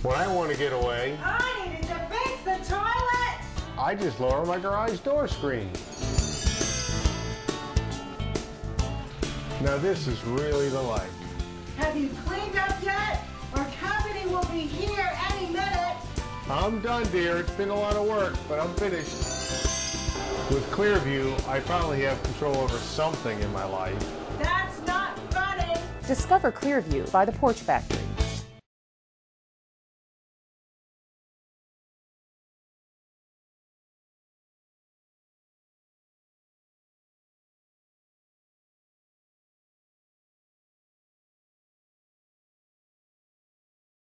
When I want to get away, I needed to fix the toilet! I just lower my garage door screen. Now this is really the life. Have you cleaned up yet? Our company will be here any minute. I'm done, dear. It's been a lot of work, but I'm finished. With Clearview, I finally have control over something in my life. That's not funny. Discover Clearview by the Porch Factory.